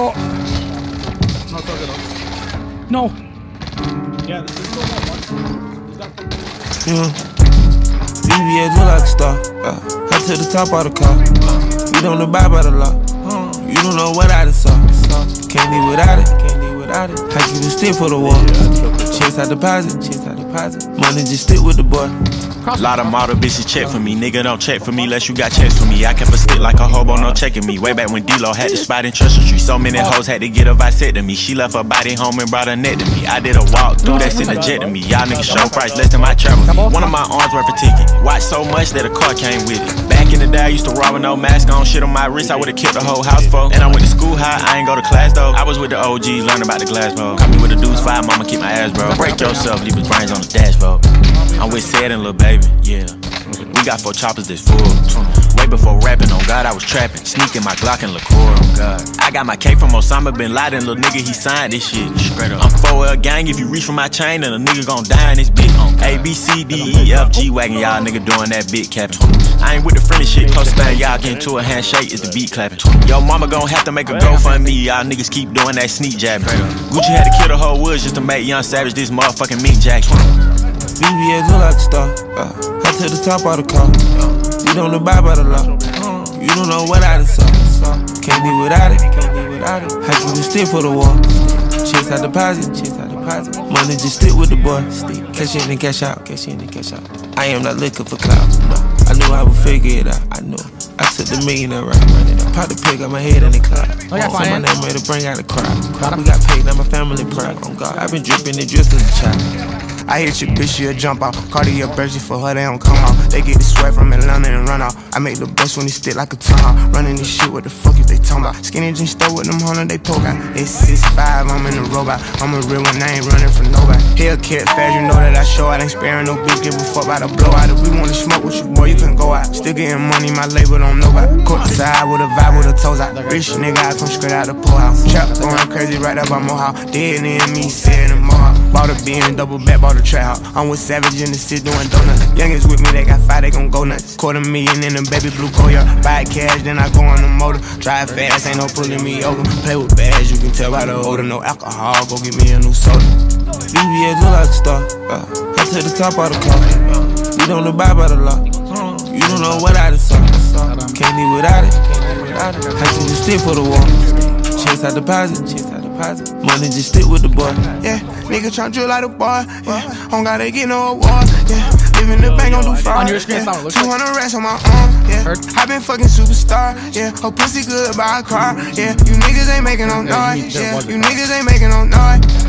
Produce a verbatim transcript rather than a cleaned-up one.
Oh. No, it's all good. No. Yeah, this is still got one. Yeah. B B S look like a star. Uh, head to the top of the car. Uh, we don't abide by the law. Uh, you don't know what I done saw. Can't live without it. Can't live without it. How you can stick for the war? Chase out deposit. Chase out deposit. Money just stick with the boy. Lot of model bitches check for me, nigga don't check for me unless you got checks for me. I kept a stick like a hobo, no checking me. Way back when D-Lo had the spot in Treasure Street. So many hoes had to get a vasectomy. She left her body home and brought her neck to me. I did a walk through, that's in the jet to me. Y'all niggas show price less than my travel fee. One of my arms worth a ticket. Watch so much that a car came with it. Back in the day I used to rob with no mask on. Shit on my wrist I would've killed the whole house for. And I went to school high, I ain't go to class though. I was with the O Gs, learning about the glass pole. Caught me with the dudes five, mama keep my ass bro. Break yourself, leave his brains on the dashboard. I'm with Sad and Lil Baby, yeah. We got four choppers that's full. Way before rapping, on God, I was trapping. Sneaking my Glock and liqueur, on God. I got my cake from Osama Bin Laden, little nigga, he signed this shit. Straight up. I'm four L gang, if you reach for my chain, then a nigga gon' die in this bitch. A, B, C, D, E, F, G wagon, y'all nigga doing that big capping. I ain't with the friendly shit, close thing, y'all getting to a handshake, is the beat clapping. Yo, mama gon' have to make a GoFundMe, y'all niggas keep doing that sneak jabbing. Gucci had to kill the whole woods just to make Young Savage this motherfucking meat jacket. B B S look like a star. Uh, head to the top of the car. Uh, we don't abide by the law. Uh, you don't know what I done saw. Can't live without it. Can't live without it. How you can stick for the war? Chase out deposit. Chase out deposit. Money just stick with the boy. Cash in and cash out. Cash in and cash out. I am not looking for clouds. No, I knew I would figure it out. I knew. I took the million and run it up. Pop the pig, got my head in the cloud. Oh, yeah, Say my name ready to bring out the crowd. We got paid, now my family proud. On God, I've been dripping and dressed as a child. I hit your bitch, she'll jump out. Cardi up Bergie for her, they don't come out. They get the sweat from Atlanta and run out. I make the best when they stick like a tongue. Running this shit, what the fuck is they talking about? Skinny jeans stole with them hundred, they poke out. It's six five, I'm in the robot. I'm a real one, I ain't running from nobody. Hellcat fast, you know that I show out. Ain't sparing no bitch, give a fuck about a blowout. If we wanna smoke with you, boy, you can go out. Still getting money, my label don't know about. Court side with a vibe with a toes out. Rich nigga, I come straight out the poorhouse. Trap going crazy right up by Mohawk. Dead in me, sitting in Mohawk. Bought a bin, double back, bought a trap house. I'm with Savage in the city doing donuts. Youngins with me, they got five, they gon' go nuts. Quarter million in a baby blue Koya. Buy cash, then I go on the motor. Drive fast, ain't no pulling me over. Play with bags, you can tell by the odor. No alcohol, go get me a new soda. B B S look like a star. Uh, head to the top of the car. Uh, we don't abide by the law. Uh, you don't know what I done saw. Can't live without it. How you can stick for the war? Chase out deposit. Chase out deposit. Money just stick with the boy. Yeah, nigga tryna drill like a boy. Yeah, don't gotta get no awards. Yeah, live in the bank, gon' do fraud. On your screen, yeah. it looks two hundred racks on my arm. Yeah, I been fucking superstar. Yeah, her pussy good by a car. Yeah, you niggas ain't making no noise. Yeah, you niggas ain't making no noise.